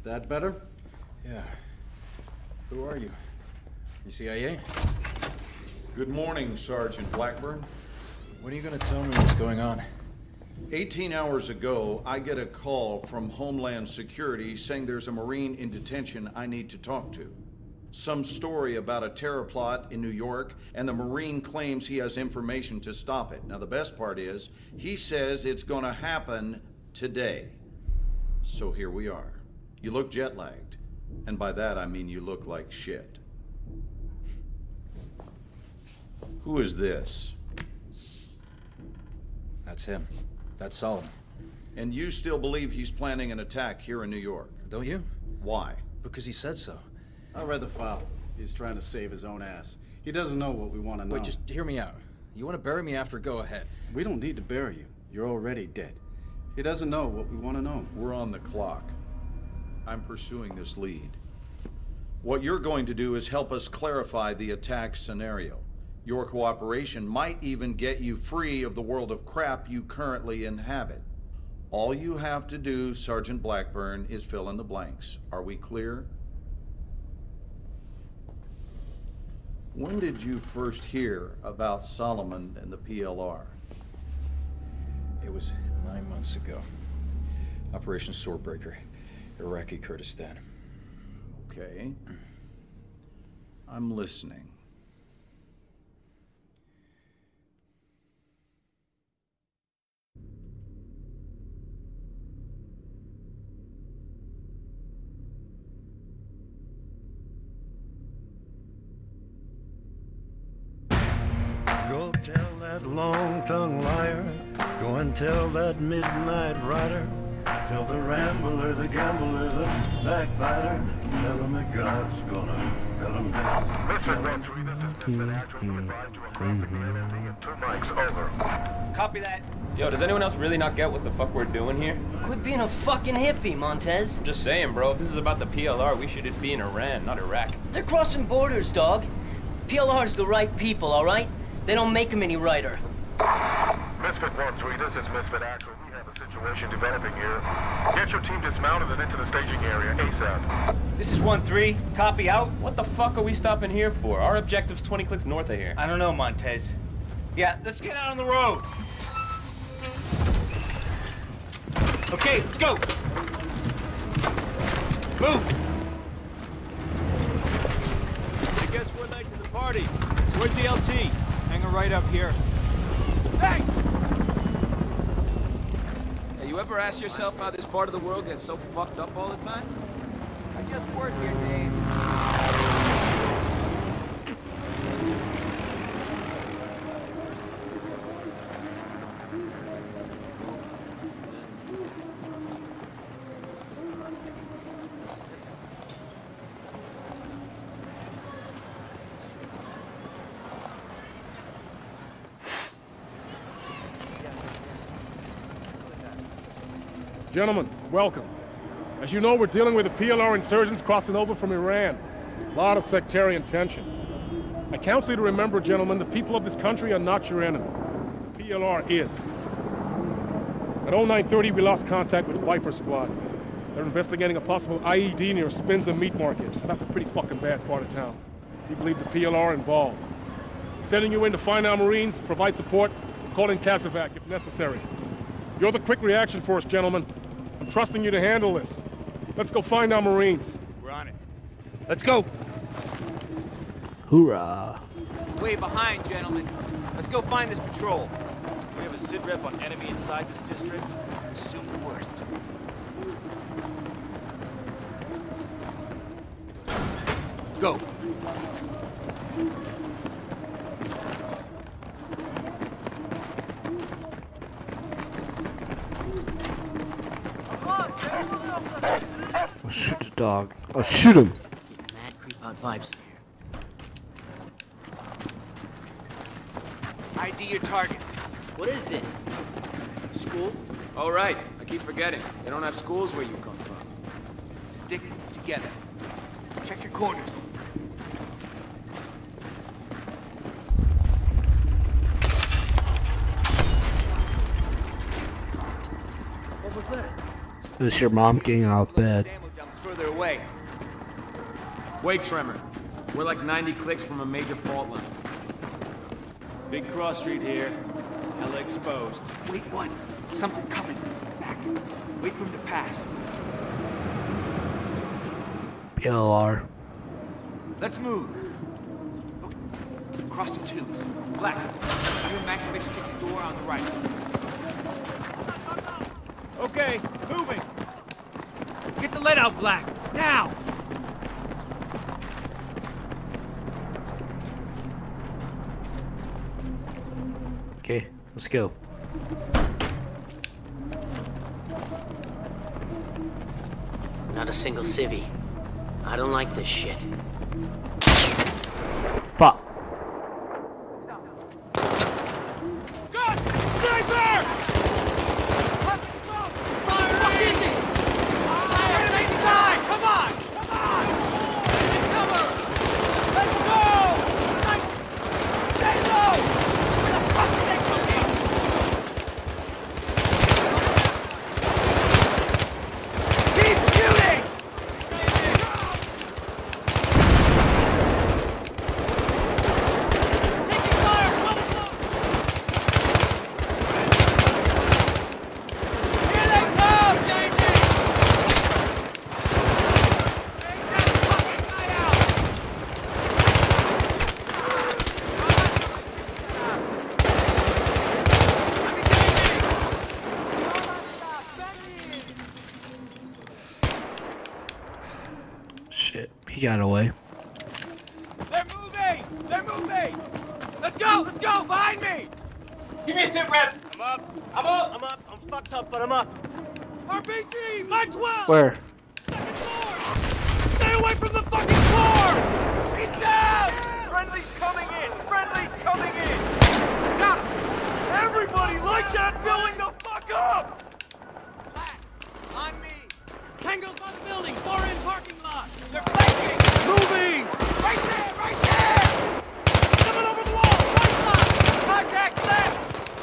That better? Yeah. Who are you? You CIA? Good morning, Sergeant Blackburn. When are you gonna tell me what's going on? 18 hours ago, I get a call from Homeland Security saying there's a Marine in detention I need to talk to. Some story about a terror plot in New York, and the Marine claims he has information to stop it. Now, the best part is, he says it's gonna happen today. So here we are. You look jet-lagged, and by that I mean you look like shit. Who is this? That's him. That's Solomon. And you still believe he's planning an attack here in New York? Don't you? Why? Because he said so. I read the file. He's trying to save his own ass. He doesn't know what we want to know. Wait, just hear me out. You want to bury me after, go ahead. We don't need to bury you. You're already dead. He doesn't know what we want to know. We're on the clock. I'm pursuing this lead. What you're going to do is help us clarify the attack scenario. Your cooperation might even get you free of the world of crap you currently inhabit. All you have to do, Sergeant Blackburn, is fill in the blanks. Are we clear? When did you first hear about Solomon and the PLR? It was 9 months ago. Operation Swordbreaker, Iraqi Kurdistan. Okay. I'm listening. Go tell that long-tongued liar, go and tell that midnight rider, tell the rambler, the gambler, the backbiter, tell him that God's gonna tell him that. Mr. 1-3, this is Mr. Actual. You advised you are crossing the MMD and 2 mics, over. Copy that. Yo, does anyone else really not get what the fuck we're doing here? Quit being a fucking hippie, Montez. I'm just saying, bro, if this is about the PLR, we should be in Iran, not Iraq. They're crossing borders, dog. PLR's the right people, all right? They don't make them any righter. Misfit 1-3, this is Misfit Actual. We have a situation developing here. Get your team dismounted and into the staging area ASAP. This is 1-3. Copy out. What the fuck are we stopping here for? Our objective's 20 clicks north of here. I don't know, Montez. Yeah, let's get out on the road. Okay, let's go. Move. I guess we're late to the party. Where's the LT? Hanging right up here. Hey! Hey, you ever ask yourself how this part of the world gets so fucked up all the time? I just work here, Dave. Gentlemen, welcome. As you know, we're dealing with the PLR insurgents crossing over from Iran. A lot of sectarian tension. I counsel you to remember, gentlemen, the people of this country are not your enemy. The PLR is. At 0930, we lost contact with Viper Squad. They're investigating a possible IED near Spinza Meat Market. That's a pretty fucking bad part of town. We believe the PLR involved. Sending you in to find our Marines, provide support, call in Casevac if necessary. You're the quick reaction force, gentlemen. I'm trusting you to handle this. Let's go find our Marines. We're on it. Let's go. Hoorah. Way behind, gentlemen. Let's go find this patrol. We have a sit rep on enemy inside this district. Assume the worst. Go. I'll shoot the dog. I'll shoot him. Mad creep out vibes in here. ID your targets. What is this? School? Oh, right. I keep forgetting. They don't have schools where you come from. Stick together. Check your corners. What was that? Is your mom getting out of bed? Ammo dumps further Wake tremor. We're like 90 clicks from a major fault line. Big cross street here. Hella exposed. Wait, one. Something coming. Back. Wait for him to pass. PLR. Let's move. Look, crossing twos. Black. You and Mankiewicz kick the door on the right. Okay, moving. Get the lead out, Black. Now! Okay, let's go. Not a single civvy. I don't like this shit. Fuck. Gun! Sniper! Fuck easy! Fire to make it die! Come on! Come on! Take cover! Let's go! Sniper! Stay low! Where the fuck is that cookie? Keep shooting! Taking fire! Come on! Here they come, JJ! Take that fucking guy out! Shit, he got away. They're moving! They're moving! Let's go! Let's go! Behind me! Give me a sit rep! I'm up! I'm up! I'm up! I'm fucked up, but I'm up! RPG! Mark 12! Where? Second floor! Stay away from the fucking floor! He's down! Friendly's coming in! Friendly's coming in! Got him! Everybody light that building the fuck up! On me! Tango's by the building! Far end parking lot! They're flanking! Moving! Right there! Right there! Coming over the wall! Right side! Contact left!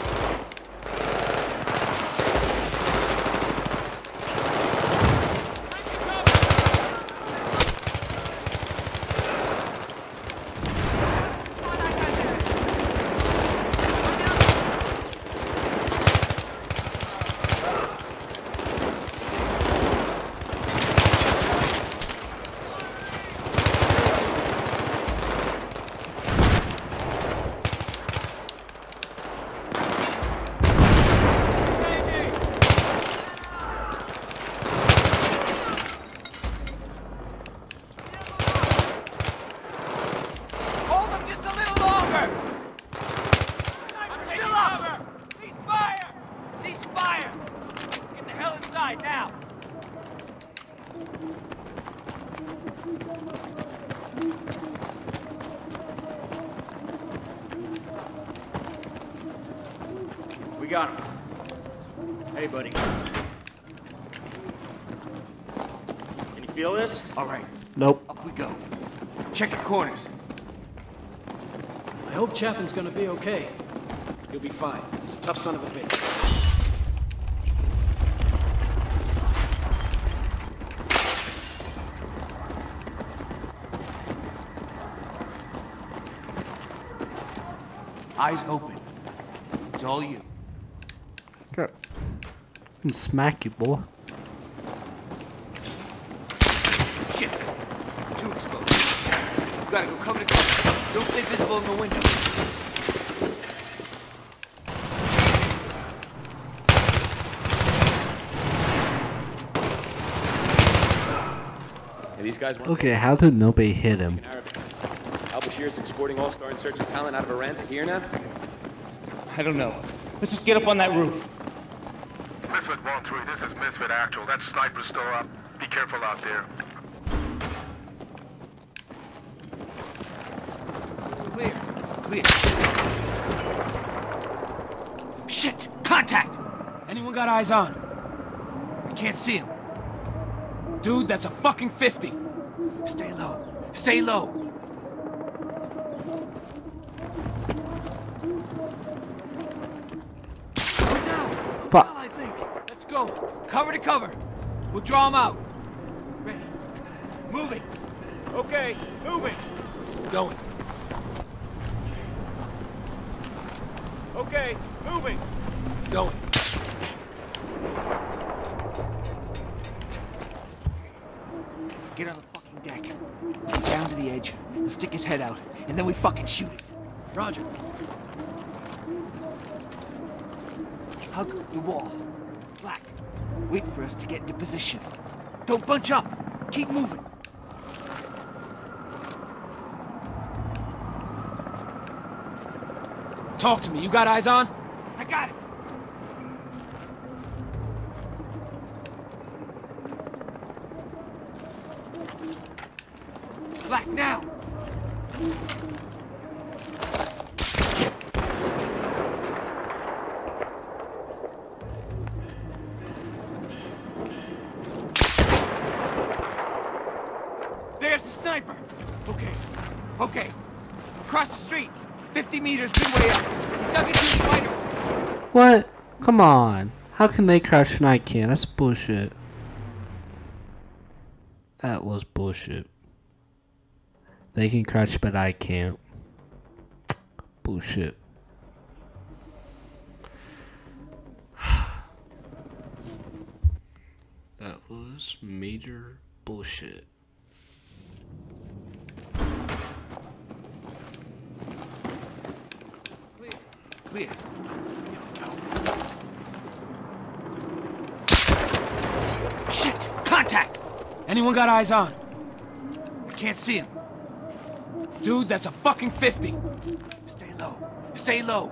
Hold him just a little longer! I'm still up! Cease fire! Cease fire! Get the hell inside now! We got him. Hey, buddy. Can you feel this? All right, Nope. up we go. Check your corners. I hope Chaffin's gonna be okay. You'll be fine. He's a tough son of a bitch. Eyes open. It's all you. Okay. I'm smack you, boy. Shit! Two exposed. You gotta go cover to cover. Don't stay visible in the window. Hey, these guys want Okay, how did nobody hit him? Al Bashir's exporting all-star insurgent talent out of Iran to here now? I don't know. Let's just get up on that roof. Misfit 1-3, this is Misfit Actual. That sniper's still up. Be careful out there. Clear. Clear. Shit! Contact! Anyone got eyes on? I can't see him. Dude, that's a fucking 50. Stay low. Stay low. Go down. Fuck. I think. Let's go. Cover to cover. We'll draw him out. Ready. Moving. Okay, moving. Going. Okay, moving. Going. Get on the fucking deck. Get down to the edge, and stick his head out, and then we fucking shoot him. Roger. Hug the wall. Black, wait for us to get into position. Don't bunch up. Keep moving. Talk to me. You got eyes on? I got it. Black, now! There's the sniper! Okay, okay. Across the street, 50 meters midway up. He's dug into his fighter. What? Come on. How can they crouch and I can't? That's bullshit. That was bullshit. They can crouch, but I can't. Bullshit. That was major bullshit. Clear. Shit! Contact! Anyone got eyes on? I can't see him. Dude, that's a fucking 50. Stay low. Stay low.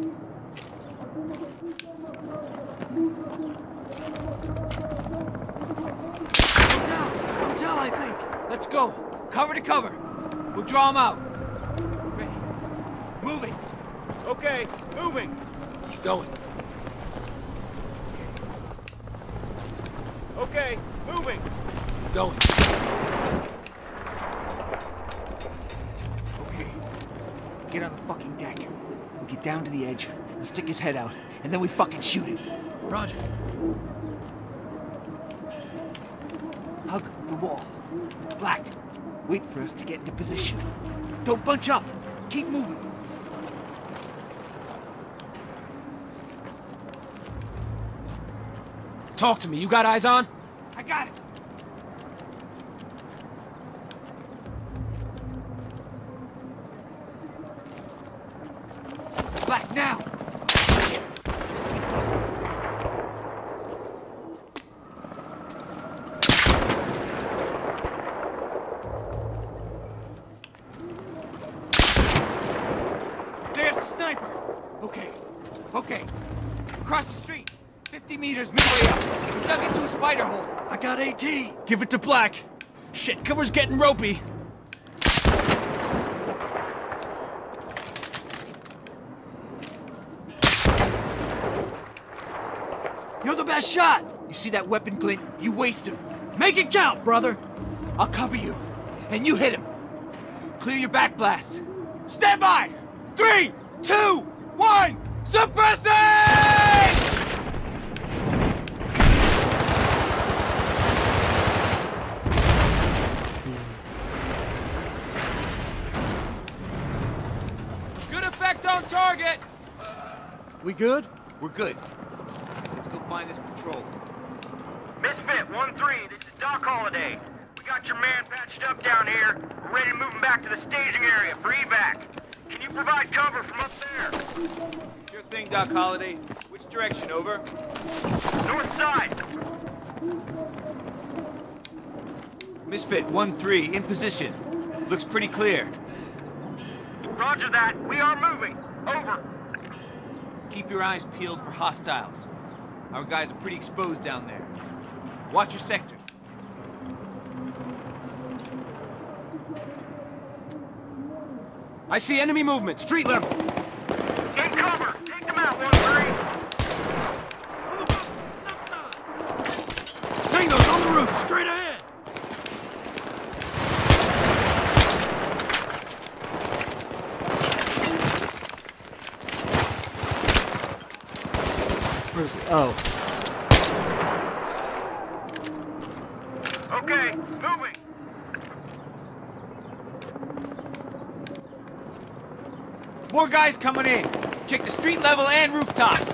Hotel, I think. Let's go. Cover to cover. We'll draw him out. Ready. Moving. Okay, moving. Going. Okay, moving. Going. Okay. Get on the fucking deck. We get down to the edge and stick his head out, and then we fucking shoot him. Roger. Hug the wall. Black, wait for us to get into position. Don't bunch up. Keep moving. Talk to me. You got eyes on? I got it. Black, now! There's the sniper! Okay, okay. Across the street, 50 meters midway up. He's dug into a spider hole. I got AT. Give it to Black. Shit, cover's getting ropey. You're the best shot. You see that weapon glint? You waste him. Make it count, brother. I'll cover you, and you hit him. Clear your back blast. Stand by! 3, 2, 1, suppressing! Good effect on target! We good? We're good. Let's go find this patrol. Misfit 1-3, this is Doc Holliday. We got your man patched up down here. We're ready to move him back to the staging area for evac. Can you provide cover from up there? Sure thing, Doc Holliday. Which direction, over? North side. Misfit 1-3, in position. Looks pretty clear. Roger that. We are moving. Over. Keep your eyes peeled for hostiles. Our guys are pretty exposed down there. Watch your sectors. I see enemy movement, street level. In cover. Take them out, 1-3. Tango's on the roof, straight ahead. Where is he? Oh. Okay, moving. More guys coming in. Check the street level and rooftops.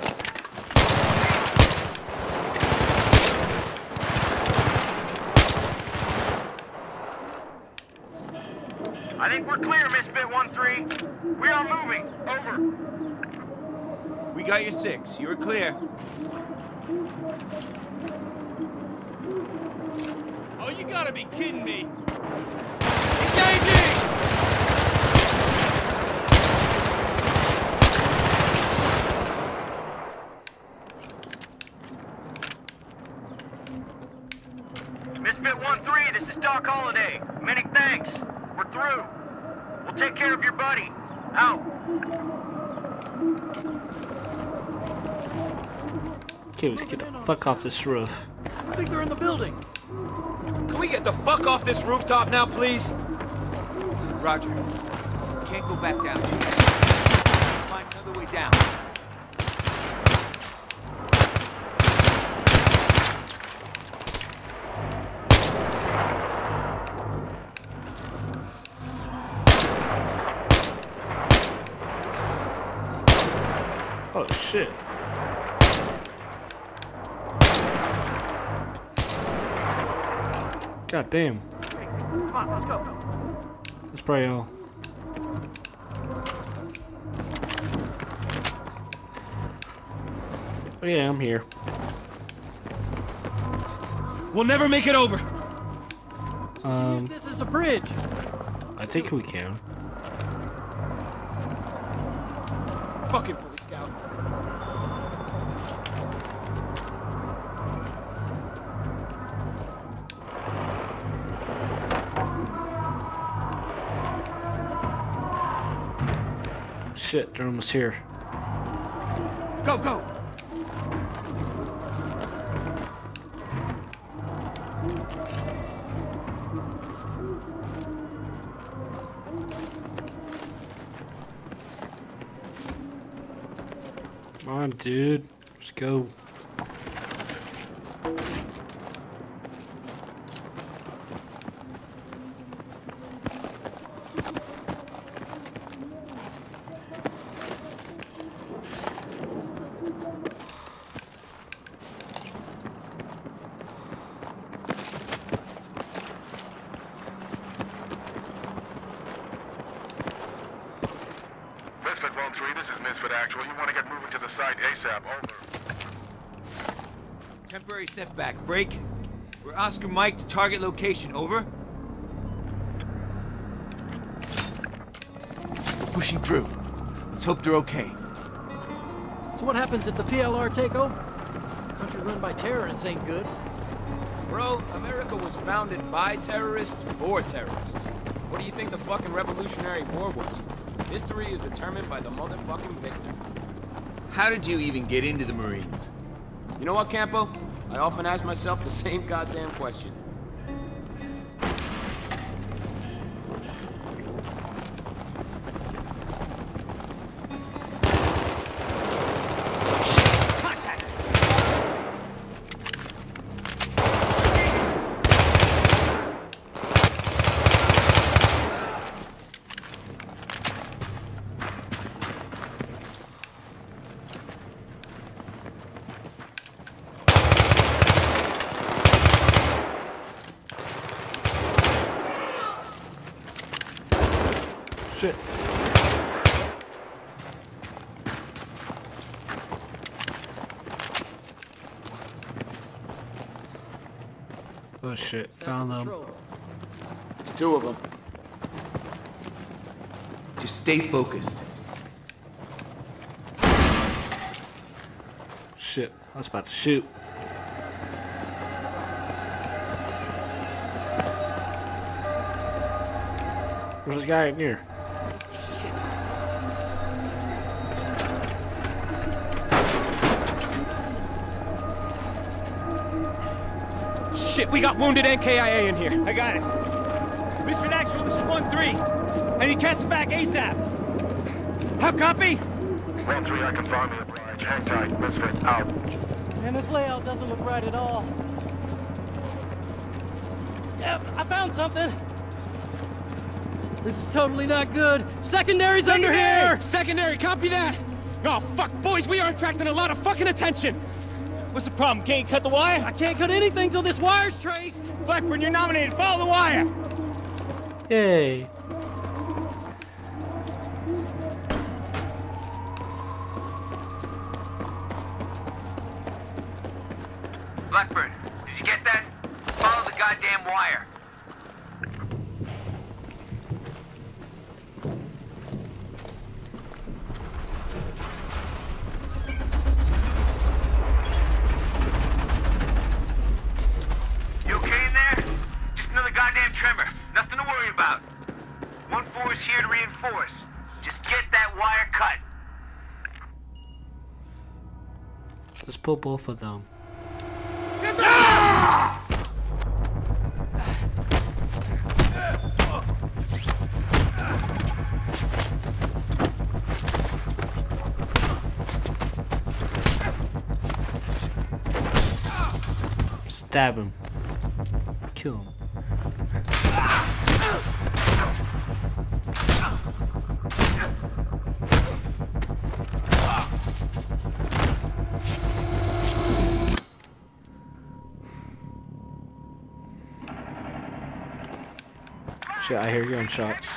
I think we're clear, Misfit 1-3. We are moving. Over. We got your 6. You were clear. Oh, you gotta be kidding me. Engaging! Misfit 1-3, this is Doc Holliday. Many thanks. We're through. We'll take care of your buddy. Out. Okay, let's get the fuck off this roof. I think they're in the building. Can we get the fuck off this rooftop now, please? Roger. Can't go back down. Find another way down. Oh shit. God damn. Come on, let's go. That's probably all. Oh yeah, I'm here. We'll never make it over. Use this as a bridge. I think we can. Fucking Boy Scout. Shit, they're almost here. Go, go! Come on, dude. Let's go. Misfit 1-3, this is Misfit Actual. You want to get moving to the site ASAP. Over. Temporary setback. Break. We're Oscar Mike to target location. Over. We're pushing through. Let's hope they're okay. So what happens if the PLR take over? A country run by terrorists ain't good. Bro, America was founded by terrorists for terrorists. What do you think the fucking Revolutionary War was? History is determined by the motherfucking victor. How did you even get into the Marines? You know what, Campo? I often ask myself the same goddamn question. Shit. Oh shit, found them. It's 2 of them. Just stay focused. Shit, I was about to shoot. There's a guy in here. Shit, we got wounded NKIA in here. I got it. Misfit Actual, this is 1-3. I need cast back ASAP. How copy? 1-3, I confirm the oblige. Hang tight. Misfit out. Man, this layout doesn't look right at all. Yeah, I found something. This is totally not good. Secondary's under here! Secondary, copy that! Oh, fuck, boys, we are attracting a lot of fucking attention! What's the problem? Can't cut the wire? I can't cut anything till this wire's traced! Blackburn, you're nominated. Follow the wire! Yay. Blackburn, did you get that? Follow the goddamn wire. You okay in there? Just another goddamn tremor. Nothing to worry about. 1-4 is here to reinforce. Just get that wire cut. Let's pull both of them. Stab him. Kill him. Shit, I hear gunshots.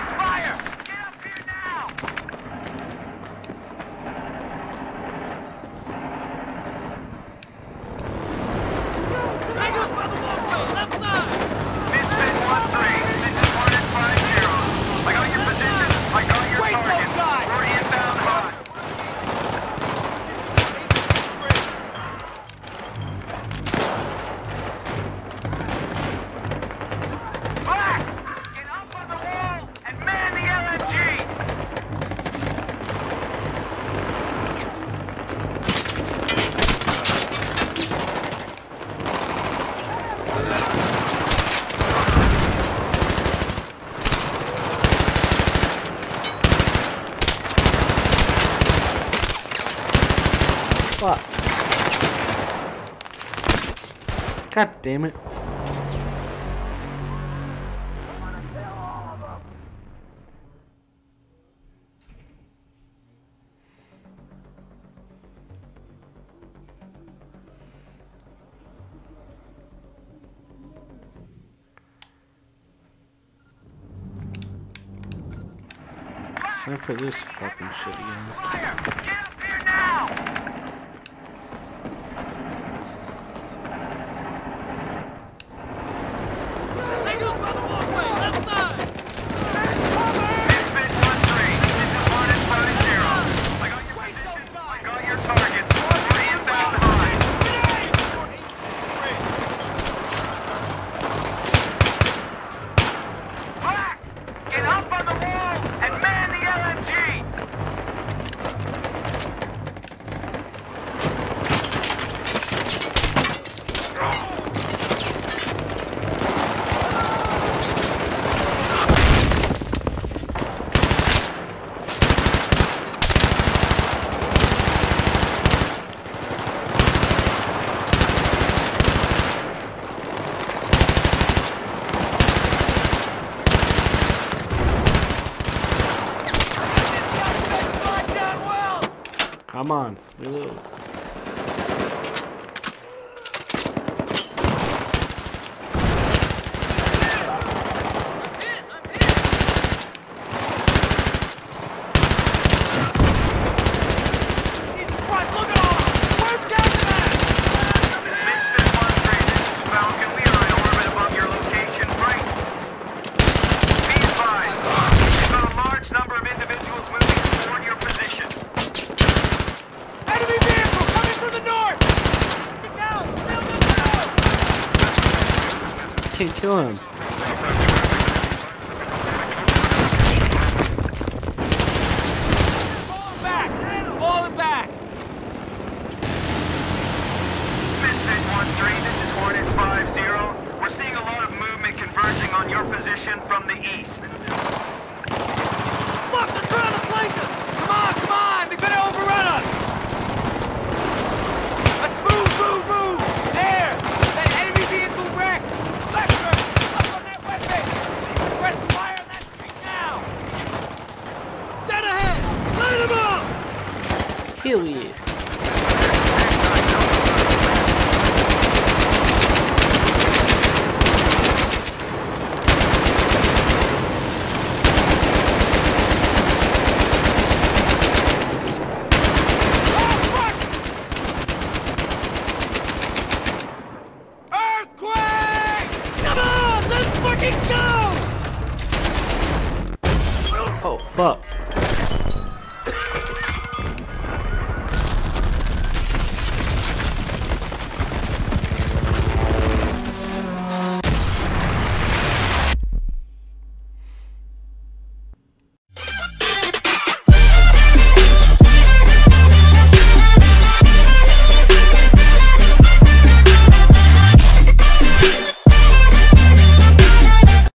Fuck. God damn it. Time for this fucking shit again. Come on, reload. Can't kill him. Fall him back! Misfit 1-3, this is Hornet 5-0. We're seeing a lot of movement converging on your position from the east. Fuck, they're trying to flank us! Come on! They're gonna overrun us! Let's move! There! That enemy vehicle wrecked! Left, up on that weapon! Press fire on that street! Hell yeah.